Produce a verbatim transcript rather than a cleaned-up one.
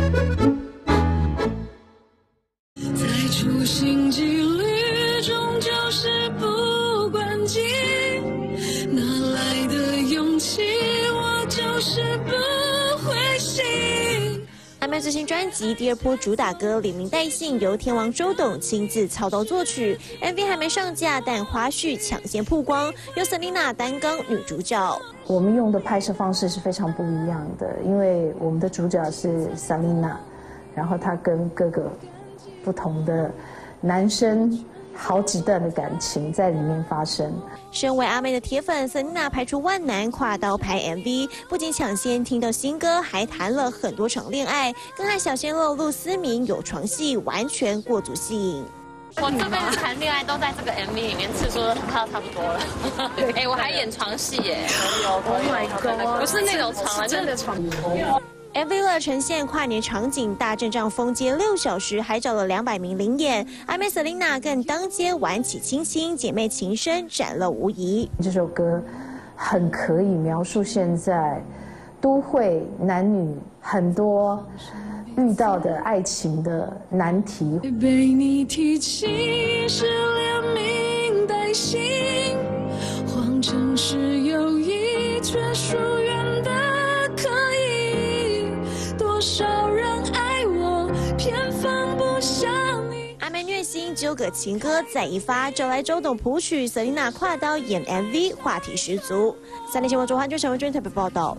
在处心积虑中就是不关己，哪来的勇气？我就是不会醒。 阿妹最新专辑第二波主打歌《连名带姓》由天王周董亲自操刀作曲 ，M V 还没上架，但花絮抢先曝光，由 Selina 担纲女主角。 我们用的拍摄方式是非常不一样的，因为我们的主角是 Selina， 然后她跟哥哥不同的男生。好几段的感情在里面发生。 身为阿妹的铁粉 ，Selina 排除万难跨刀拍 M V， 不仅抢先听到新歌，还谈了很多场恋爱，更和小鲜肉陆思明有床戏，完全过足戏瘾。 我这辈子谈恋爱都在这个 M V 里面次数看到差不多了。哎、欸，我还演床戏耶 ！Oh my god！ 不是那种床啊，真的床。 M V 为了呈现跨年场景，大阵仗封街六小时，还找了两百名灵演。阿妹 Selina 更当街玩起亲亲，姐妹情深展露无遗。 这首歌很可以描述现在都会男女很多遇到的爱情的难题。 被你提起是连名带姓，谎称是友谊，却疏远的可以。多少人爱我，偏放不下你。 阿妹虐心纠葛情歌再一发，找来周董谱曲 ，Selina 跨刀演 M V， 话题十足。三立新闻周刊就陈文娟特别报道。